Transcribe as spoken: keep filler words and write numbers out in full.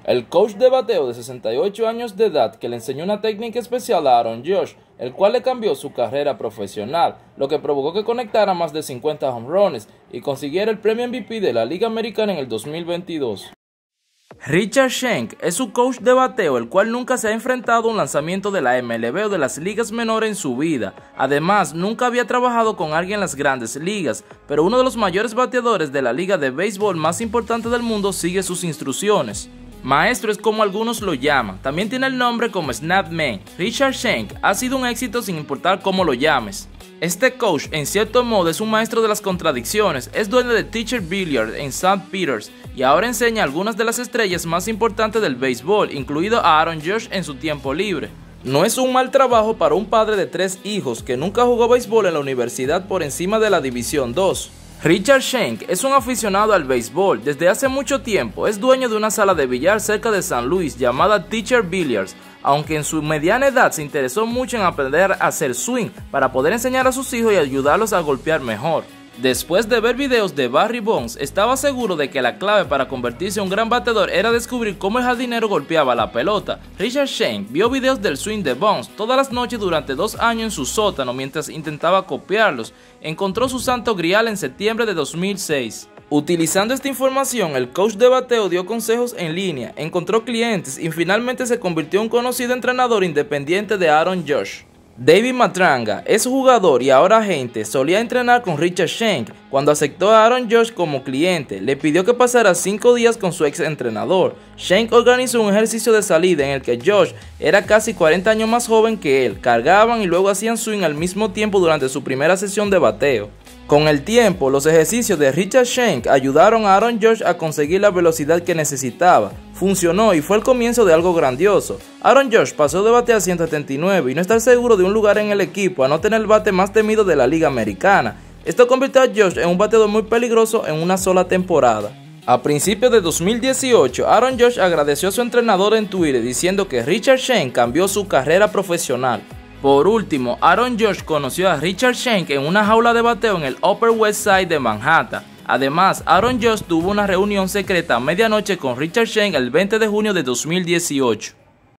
El coach de bateo de sesenta y ocho años de edad que le enseñó una técnica especial a Aaron Judge, el cual le cambió su carrera profesional, lo que provocó que conectara más de cincuenta home runs y consiguiera el premio M V P de la Liga Americana en el dos mil veintidós. Richard Shank es su coach de bateo, el cual nunca se ha enfrentado a un lanzamiento de la M L B o de las ligas menores en su vida. Además, nunca había trabajado con alguien en las grandes ligas, pero uno de los mayores bateadores de la liga de béisbol más importante del mundo sigue sus instrucciones. Maestro es como algunos lo llaman, también tiene el nombre como Snapman. Richard Shank ha sido un éxito sin importar cómo lo llames. Este coach en cierto modo es un maestro de las contradicciones, es dueño de Teacher Billiard en Saint Peters y ahora enseña a algunas de las estrellas más importantes del béisbol, incluido a Aaron Judge en su tiempo libre. No es un mal trabajo para un padre de tres hijos que nunca jugó béisbol en la universidad por encima de la División dos. Richard Shank es un aficionado al béisbol desde hace mucho tiempo, es dueño de una sala de billar cerca de San Luis llamada Teacher Billiards, aunque en su mediana edad se interesó mucho en aprender a hacer swing para poder enseñar a sus hijos y ayudarlos a golpear mejor. Después de ver videos de Barry Bonds, estaba seguro de que la clave para convertirse en un gran bateador era descubrir cómo el jardinero golpeaba la pelota. Richard Shank vio videos del swing de Bonds todas las noches durante dos años en su sótano mientras intentaba copiarlos. Encontró su santo grial en septiembre de dos mil seis. Utilizando esta información, el coach de bateo dio consejos en línea, encontró clientes y finalmente se convirtió en un conocido entrenador independiente de Aaron Judge. David Matranga es jugador y ahora agente, solía entrenar con Richard Shank. Cuando aceptó a Aaron Judge como cliente, le pidió que pasara cinco días con su ex entrenador. Shank organizó un ejercicio de salida en el que Judge era casi cuarenta años más joven que él, cargaban y luego hacían swing al mismo tiempo durante su primera sesión de bateo. Con el tiempo, los ejercicios de Richard Shank ayudaron a Aaron Judge a conseguir la velocidad que necesitaba. Funcionó y fue el comienzo de algo grandioso. Aaron Judge pasó de batear ciento setenta y nueve y no estar seguro de un lugar en el equipo a no tener el bate más temido de la Liga Americana. Esto convirtió a Judge en un bateador muy peligroso en una sola temporada. A principios de dos mil dieciocho, Aaron Judge agradeció a su entrenador en Twitter diciendo que Richard Shank cambió su carrera profesional. Por último, Aaron Judge conoció a Richard Shank en una jaula de bateo en el Upper West Side de Manhattan. Además, Aaron Judge tuvo una reunión secreta a medianoche con Richard Shank el veinte de junio de dos mil dieciocho.